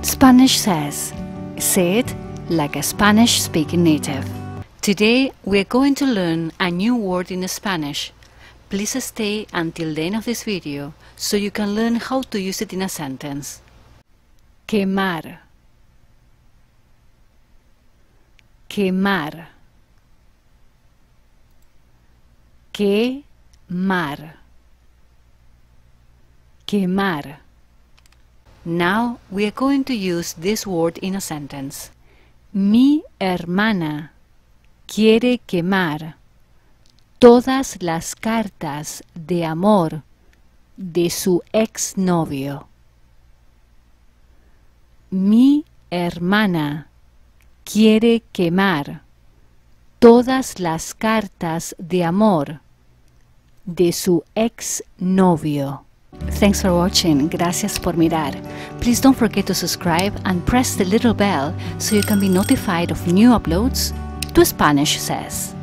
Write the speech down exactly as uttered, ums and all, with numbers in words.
Spanish says. Say it like a Spanish-speaking native. Today we are going to learn a new word in Spanish. Please stay until the end of this video so you can learn how to use it in a sentence. Quemar. Quemar. Quemar. Quemar. Now we are going to use this word in a sentence. Mi hermana quiere quemar todas las cartas de amor de su exnovio. Mi hermana quiere quemar todas las cartas de amor de su exnovio. Thanks for watching. Gracias por mirar. Please don't forget to subscribe and press the little bell so you can be notified of new uploads to Spanish Says.